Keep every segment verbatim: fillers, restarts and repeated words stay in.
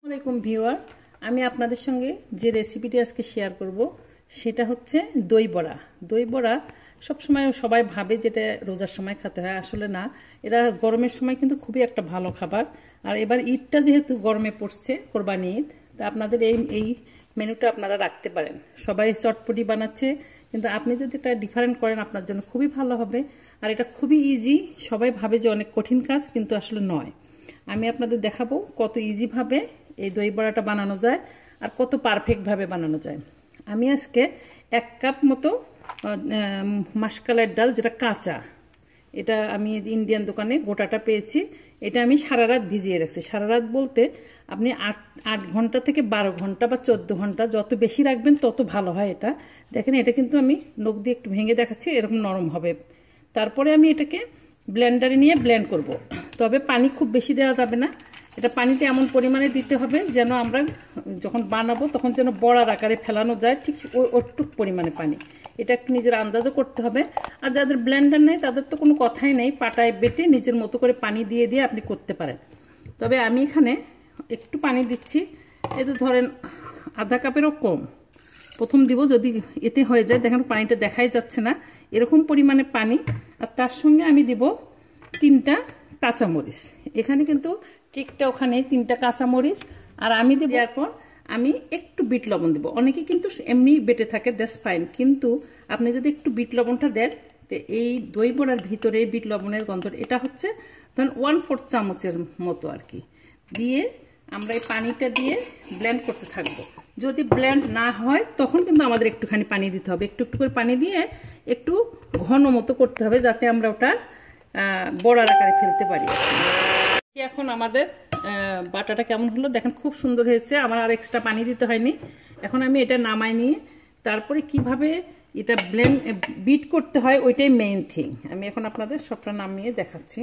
আসসালামাইকুম ভিউয়ার, আমি আপনাদের সঙ্গে যে রেসিপিটি আজকে শেয়ার করব সেটা হচ্ছে দই বড়া। দই বড়া সবসময় সবাই ভাবে যেটা রোজার সময় খেতে হয়, আসলে না, এরা গরমের সময় কিন্তু খুবই একটা ভালো খাবার। আর এবার ঈদটা যেহেতু গরমে পড়ছে, কোরবানি ঈদ, তা আপনাদের এই এই মেনুটা আপনারা রাখতে পারেন। সবাই চটপটি বানাচ্ছে, কিন্তু আপনি যদি এটা ডিফারেন্ট করেন আপনার জন্য খুবই ভালো হবে। আর এটা খুবই ইজি। সবাই ভাবে যে অনেক কঠিন কাজ, কিন্তু আসলে নয়। আমি আপনাদের দেখাবো কত ইজিভাবে এই দই বড়াটা বানানো যায় আর কত পারফেক্টভাবে বানানো যায়। আমি আজকে এক কাপ মতো মাসকলাইয়ের ডাল, যেটা কাঁচা, এটা আমি ইন্ডিয়ান দোকানে গোটাটা পেয়েছি। এটা আমি সারা রাত ভিজিয়ে রাখছি। সারা রাত বলতে আপনি আট আট ঘন্টা থেকে বারো ঘন্টা বা চোদ্দো ঘন্টা, যত বেশি রাখবেন তত ভালো হয়। এটা দেখেন, এটা কিন্তু আমি নখ দিয়ে একটু ভেঙে দেখাচ্ছি, এরকম নরম হবে। তারপরে আমি এটাকে ব্লেন্ডারে নিয়ে ব্লেন্ড করব। তবে পানি খুব বেশি দেওয়া যাবে না। এটা পানিতে এমন পরিমাণে দিতে হবে যেন আমরা যখন বানাবো তখন যেন বড়ার আকারে ফেলানো যায়, ঠিক ওই ওটুক পরিমাণে পানি। এটা একটু নিজের আন্দাজও করতে হবে। আর যাদের ব্লেন্ডার নেই তাদের তো কোনো কথাই নেই, পাটায় বেটে নিজের মতো করে পানি দিয়ে দিয়ে আপনি করতে পারেন। তবে আমি এখানে একটু পানি দিচ্ছি, এই তো ধরেন আধা কাপেরও কম প্রথম দিব, যদি এতে হয়ে যায়। দেখেন পানিটা দেখাই যাচ্ছে না, এরকম পরিমাণে পানি। আর তার সঙ্গে আমি দিব তিনটা কাঁচামরিচ। এখানে কিন্তু ট্রিকটা ওখানে, তিনটা কাঁচামরিচ। আর আমি দেব, এরপর আমি একটু বিট লবণ দেবো। অনেকে কিন্তু এমনি বেটে থাকে, দ্যাটস ফাইন, কিন্তু আপনি যদি একটু বিট লবণটা দেন তো এই দই বড়ার ভিতরে বিট লবণের গন্ধ, এটা হচ্ছে ধরুন ওয়ান ফোর্থ চামচের মতো আর কি দিয়ে আমরা এই পানিটা দিয়ে ব্লেন্ড করতে থাকবো। যদি ব্লেন্ড না হয় তখন কিন্তু আমাদের একটুখানি পানি দিতে হবে। একটু একটু করে পানি দিয়ে একটু ঘন মতো করতে হবে, যাতে আমরা ওটা বড়ার আকারে ফেলতে পারি। এখন আমাদের বাটাটা কেমন হলো দেখেন, খুব সুন্দর হয়েছে। আমার আর এক্সট্রা পানি দিতে হয়নি। এখন আমি এটা নামাই নিয়ে তারপরে কিভাবে এটা ব্লেন্ড বিট করতে হয় ওইটাই মেইন থিং। আমি এখন আপনাদের সবটা নামিয়ে দেখাচ্ছি।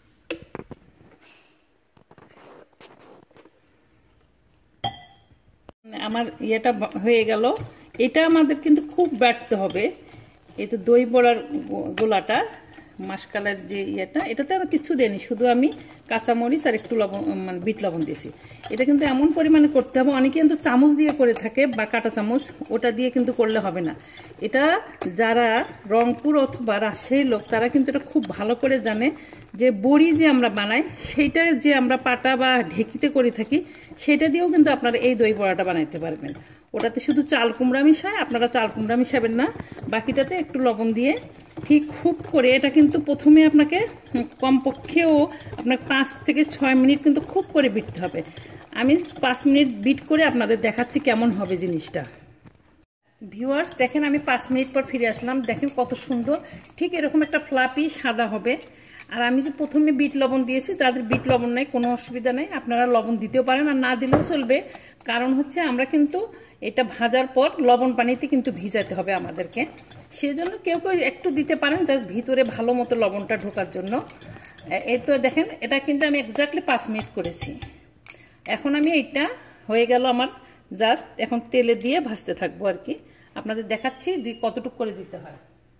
আমার ইয়েটা হয়ে গেল। এটা আমাদের কিন্তু খুব বাটতে হবে। এই তো দই বড়ার গোলাটা, মাসকালের যে ইয়েটা, এটাতে আর কিছু দেয়নি, শুধু আমি কাঁচামরিচ আর একটু লবণ, মানে বিট লবণ দিয়েছি। এটা কিন্তু এমন পরিমাণে করতে হবে। অনেকে কিন্তু চামচ দিয়ে করে থাকে বা কাঁটা চামচ, ওটা দিয়ে কিন্তু করলে হবে না। এটা যারা রংপুর অথবা রাজশাহীর লোক তারা কিন্তু এটা খুব ভালো করে জানে যে বড়ি যে আমরা বানাই সেইটা যে আমরা পাটা বা ঢেকিতে করে থাকি, সেটা দিয়েও কিন্তু আপনারা এই দই বড়াটা বানাইতে পারবেন। ওটাতে শুধু চাল কুমড়া মিশায়, আপনারা চাল কুমড়া মিশাবেন না, বাকিটাতে একটু লবণ দিয়ে ঠিক খুব করে। এটা কিন্তু প্রথমে আপনাকে কমপক্ষেও আপনার পাঁচ থেকে ছয় মিনিট কিন্তু খুব করে বিটতে হবে। আমি পাঁচ মিনিট বিট করে আপনাদের দেখাচ্ছি কেমন হবে জিনিসটা। ভিউয়ার্স দেখেন, আমি পাঁচ মিনিট পর ফিরে আসলাম। দেখেন কত সুন্দর, ঠিক এরকম একটা ফ্লাপি সাদা হবে। আর আমি যে প্রথমে বিট লবণ দিয়েছি, যাদের বিট লবণ নেই কোনো অসুবিধা নেই, আপনারা লবণ দিতেও পারেন আর না দিলেও চলবে। কারণ হচ্ছে আমরা কিন্তু এটা ভাজার পর লবণ পানিতে কিন্তু ভিজাতে হবে আমাদেরকে, সেই জন্য কেউ কেউ একটু দিতে পারেন জাস্ট ভিতরে ভালো মতো লবণটা ঢোকার জন্য। এই তো দেখেন, এটা কিন্তু আমি এক্স্যাক্টলি পাঁচ মিনিট করেছি। এখন আমি এইটা হয়ে গেল আমার, জাস্ট এখন তেলে দিয়ে ভাজতে থাকবো আর কি। আপনাদের দেখাচ্ছি কতটুকু করে দিতে হয়।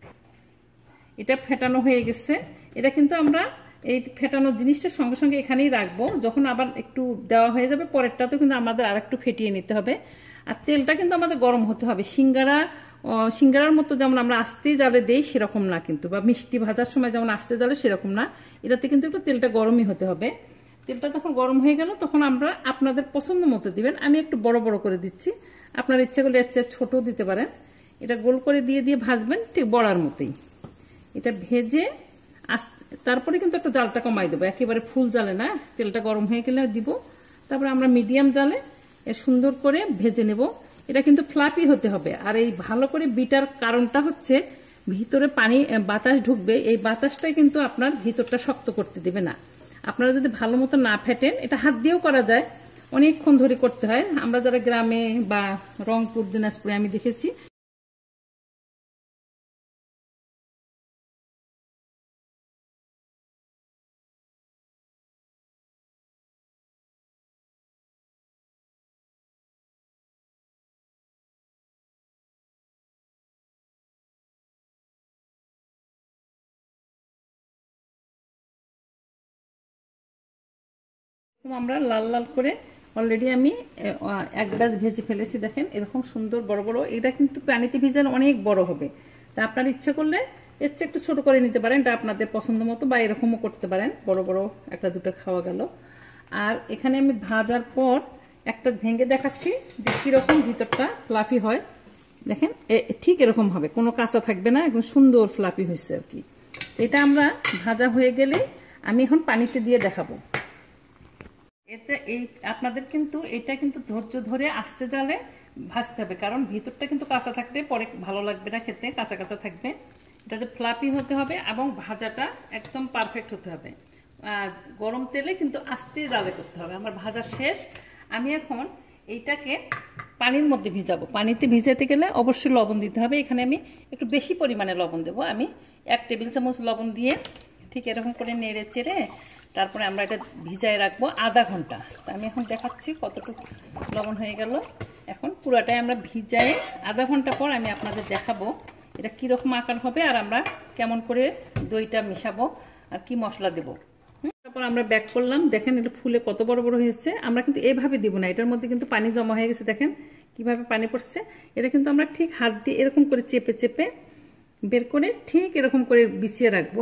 এটা ফেটানো হয়ে গেছে। এটা কিন্তু আমরা এই ফেটানোর জিনিসটা সঙ্গে সঙ্গে এখানেই রাখবো, যখন আবার একটু দেওয়া হয়ে যাবে পরেরটাতেও কিন্তু আমাদের আর একটু ফেটিয়ে নিতে হবে। আর তেলটা কিন্তু আমাদের গরম হতে হবে। সিঙ্গারা সিঙ্গারার মতো যেমন আমরা আস্তে জালে দেই সেরকম না কিন্তু, বা মিষ্টি ভাজার সময় যেমন আস্তে জালে সেরকম না, এটাতে কিন্তু একটু তেলটা গরমই হতে হবে। তেলটা যখন গরম হয়ে গেল তখন আমরা আপনাদের পছন্দ মতো দিবেন। আমি একটু বড় বড় করে দিচ্ছি, আপনার ইচ্ছা করলে এর চেয়ে ছোটও দিতে পারেন। এটা গোল করে দিয়ে দিয়ে ভাজবেন ঠিক বড়ার মতোই। এটা ভেজে তারপরে কিন্তু একটা জালটা কমাই দেবো, একেবারে ফুল জালে না, তেলটা গরম হয়ে গেলে দিব। তারপরে আমরা মিডিয়াম জালে এর সুন্দর করে ভেজে নেব। এটা কিন্তু ফ্লাপি হতে হবে। আর এই ভালো করে বিটার কারণটা হচ্ছে ভিতরে পানি বাতাস ঢুকবে, এই বাতাসটাই কিন্তু আপনার ভিতরটা শক্ত করতে দেবে না। আপনারা যদি ভালো মতো না ফেটেন, এটা হাত দিয়েও করা যায়, অনেকক্ষণ ধরে করতে হয়। আমরা যারা গ্রামে বা রংপুর দিনাজপুরে আমি দেখেছি। আমরা লাল লাল করে অলরেডি আমি এক ব্যাচ ভেজে ফেলেছি, দেখেন এরকম সুন্দর বড় বড়। এটা কিন্তু পানিতে ভিজালে অনেক বড় হবে, তা আপনার ইচ্ছা করলে এর চেয়ে একটু ছোট করে নিতে পারেন, এটা আপনাদের পছন্দ মতো, বা এরকমও করতে পারেন। বড় বড় একটা দুটো খাওয়া গেল। আর এখানে আমি ভাজার পর একটা ভেঙে দেখাচ্ছি যে কীরকম ভিতরটা ফ্লাফি হয়। দেখেন ঠিক এরকম হবে, কোনো কাঁচা থাকবে না, একদম সুন্দর ফ্লাফি হয়েছে আর কি। এটা আমরা ভাজা হয়ে গেলে আমি এখন পানিতে দিয়ে দেখাবো। এতে এই আপনাদের কিন্তু এটা কিন্তু ধৈর্য ধরে আস্তে জালে ভাজতে হবে, কারণ ভিতরটা কিন্তু কাঁচা থাকলে পরে ভালো লাগবে না খেতে, কাঁচা কাঁচা থাকবে। এটাতে ফ্লাফি হতে হবে এবং ভাজাটা একদম পারফেক্ট হতে হবে। গরম তেলে কিন্তু আস্তে জালে করতে হবে। আমার ভাজা শেষ, আমি এখন এইটাকে পানির মধ্যে ভিজাবো। পানিতে ভিজাতে গেলে অবশ্যই লবণ দিতে হবে। এখানে আমি একটু বেশি পরিমাণে লবণ দেবো। আমি এক টেবিল চামচ লবণ দিয়ে ঠিক এরকম করে নেড়ে চেড়ে তারপরে আমরা এটা ভিজায় রাখবো আধা ঘন্টা। তা আমি এখন দেখাচ্ছি কতটুকু লবণ হয়ে গেল। এখন পুরাটাই আমরা ভিজায়ে আধা ঘন্টা পর আমি আপনাদের দেখাবো এটা কীরকম আকার হবে, আর আমরা কেমন করে দইটা মেশাবো আর কি মশলা দেবো। তারপর আমরা ব্যাক করলাম, দেখেন এটা ফুলে কত বড় বড় হয়েছে। আমরা কিন্তু এভাবে দিব না, এটার মধ্যে কিন্তু পানি জমা হয়ে গেছে, দেখেন কিভাবে পানি পড়ছে। এটা কিন্তু আমরা ঠিক হাত দিয়ে এরকম করে চেপে চেপে বের করে ঠিক এরকম করে বিছিয়ে রাখবো।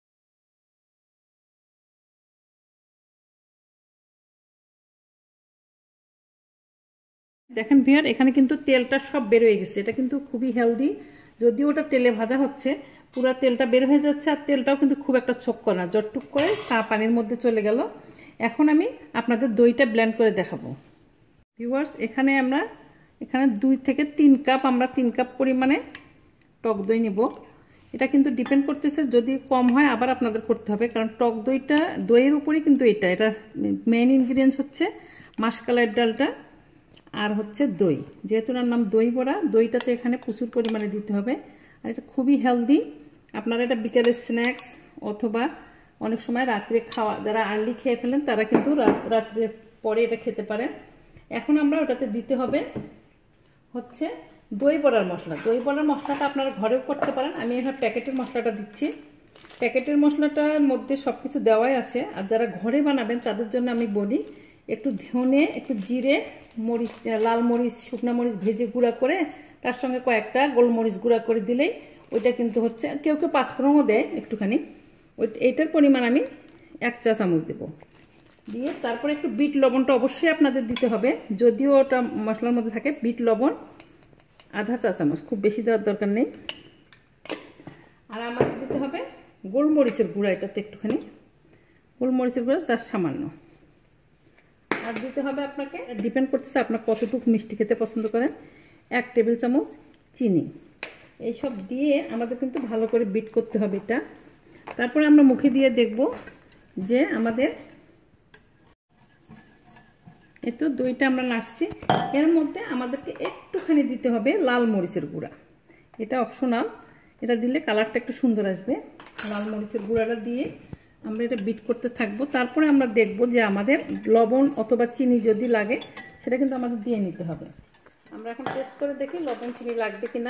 দেখেন ভিউয়ার, এখানে কিন্তু তেলটা সব বের হয়ে গেছে। এটা কিন্তু খুবই হেলদি, যদিও ওটা তেলে ভাজা হচ্ছে, পুরো তেলটা বের হয়ে যাচ্ছে। আর তেলটাও কিন্তু খুব একটা ছোক করে না, জটটুক করে চা পানির মধ্যে চলে গেল। এখন আমি আপনাদের দইটা ব্লেন্ড করে দেখাবো। ভিউয়ার্স, এখানে আমরা এখানে দুই থেকে তিন কাপ আমরা তিন কাপ পরিমাণে টক দই নেব। এটা কিন্তু ডিপেন্ড করতেছে, যদি কম হয় আবার আপনাদের করতে হবে, কারণ টক দইটা দইয়ের উপরেই কিন্তু এটা এটা মেইন ইনগ্রিডিয়েন্টস হচ্ছে মাসকলাইয়ের ডালটা আর হচ্ছে দই। যেহেতু ওর নাম দই বড়া, দইটাতে এখানে প্রচুর পরিমাণে দিতে হবে। আর এটা খুবই হেলদি। আপনারা এটা বিকেলের স্ন্যাক্স অথবা অনেক সময় রাত্রে খাওয়া, যারা আর্লি খেয়ে ফেলেন তারা কিন্তু রাত্রে পরে এটা খেতে পারেন। এখন আমরা ওটাতে দিতে হবে হচ্ছে দই বড়ার মশলা। দই বড়ার মশলাটা আপনারা ঘরেও করতে পারেন, আমি এখানে প্যাকেটের মশলাটা দিচ্ছি। প্যাকেটের মশলাটার মধ্যে সব কিছু দেওয়াই আছে। আর যারা ঘরে বানাবেন তাদের জন্য আমি বলি, একটু ধনে, একটু জিরে, মরিচ, লাল মরিচ, শুকনো মরিচ ভেজে গুঁড়া করে তার সঙ্গে কয়েকটা গোলমরিচ গুঁড়া করে দিলেই ওইটা কিন্তু হচ্ছে, কেউ কেউ পাঁচফোড়নও দেয় একটুখানি। ওই এইটার পরিমাণ আমি এক চা চামচ দেবো দিয়ে তারপরে একটু বিট লবণটা অবশ্যই আপনাদের দিতে হবে, যদিও ওটা মশলার মধ্যে থাকে। বিট লবণ আধা চা চামচ, খুব বেশি দেওয়ার দরকার নেই। আর আমাদের দিতে হবে গোলমরিচের গুঁড়া, এটাতে একটুখানি গোলমরিচের গুঁড়া জাস্ট সামান্য। আর দিতে হবে আপনাকে, ডিপেন্ড করতেছে আপনার কতটুকু মিষ্টি খেতে পছন্দ করেন, এক টেবিল চামচ চিনি। এইসব দিয়ে আমাদের কিন্তু ভালো করে বিট করতে হবে এটা। তারপরে আমরা মুখে দিয়ে দেখব যে আমাদের এই তো দইটা আমরা নাড়ছি। এর মধ্যে আমাদেরকে একটুখানি দিতে হবে লাল মরিচের গুঁড়া, এটা অপশনাল, এটা দিলে কালারটা একটু সুন্দর আসবে। লাল মরিচের গুঁড়াটা দিয়ে আমরা এটা বিট করতে থাকবো। তারপরে আমরা দেখব যে আমাদের লবণ অথবা চিনি যদি লাগে সেটা কিন্তু আমাদের দিয়ে নিতে হবে। আমরা এখন টেস্ট করে দেখি লবণ চিনি লাগবে কিনা।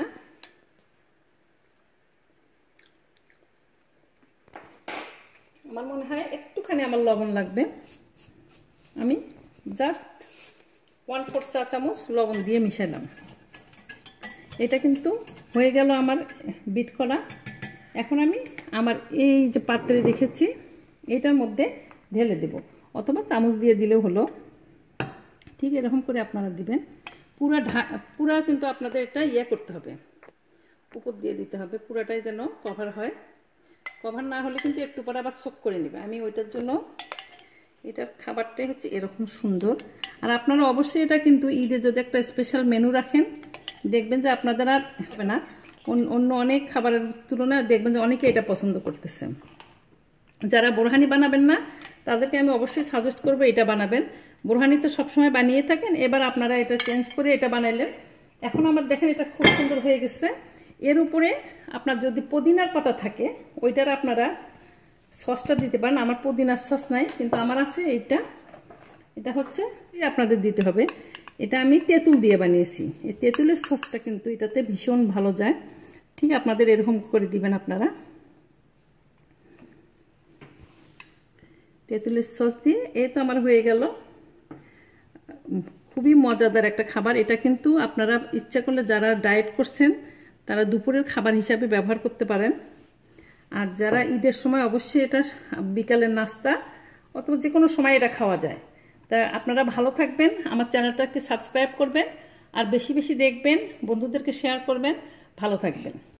আমার মনে হয় একটুখানি আমার লবণ লাগবে। আমি জাস্ট ওয়ান ফোর চা চামচ লবণ দিয়ে মিশালাম। এটা কিন্তু হয়ে গেল আমার বিট করা। এখন আমি আমার এই যে পাত্রে রেখেছি এটার মধ্যে ঢেলে দেব, অথবা চামচ দিয়ে দিলেও হলো। ঠিক এরকম করে আপনারা দিবেন। পুরা ঢা পুরা কিন্তু আপনাদের এটা ইয়ে করতে হবে, উপর দিয়ে দিতে হবে, পুরাটাই যেন কভার হয়। কভার না হলে কিন্তু একটু পরে আবার শোক করে নেবে। আমি ওইটার জন্য এটার খাবারটাই হচ্ছে এরকম সুন্দর। আর আপনারা অবশ্যই এটা কিন্তু ঈদে যদি একটা স্পেশাল মেনু রাখেন, দেখবেন যে আপনাদের আর হবে না, অন্য অনেক খাবারের তুলনায় দেখবেন যে অনেকে এটা পছন্দ করতেছে। যারা বোরহানি বানাবেন না তাদেরকে আমি অবশ্যই সাজেস্ট করবো এটা বানাবেন। বোরহানি তো সবসময় বানিয়ে থাকেন, এবার আপনারা এটা চেঞ্জ করে এটা বানাইলেন। এখন আমার দেখেন এটা খুব সুন্দর হয়ে গেছে। এর উপরে আপনার যদি পুদিনার পাতা থাকে ওইটার আপনারা সসটা দিতে পারেন। আমার পুদিনার সস নাই, কিন্তু আমার আছে এইটা। এটা হচ্ছে আপনাদের দিতে হবে, এটা আমি তেঁতুল দিয়ে বানিয়েছি। এই তেঁতুলের সসটা কিন্তু এটাতে ভীষণ ভালো যায়। ঠিক আপনাদের এরকম করে দিবেন আপনারা। তেঁতুলের সস দিয়ে এই তো আমার হয়ে গেল খুবই মজাদার একটা খাবার। এটা কিন্তু আপনারা ইচ্ছা করলে যারা ডায়েট করছেন তারা দুপুরের খাবার হিসাবে ব্যবহার করতে পারেন। আর যারা ঈদের সময় অবশ্যই এটা বিকালের নাস্তা অথবা যে কোনো সময় এটা খাওয়া যায়। তা আপনারা ভালো থাকবেন, আমার চ্যানেলটাকে সাবস্ক্রাইব করবেন আর বেশি বেশি দেখবেন, বন্ধুদেরকে শেয়ার করবেন। ভালো থাকবেন।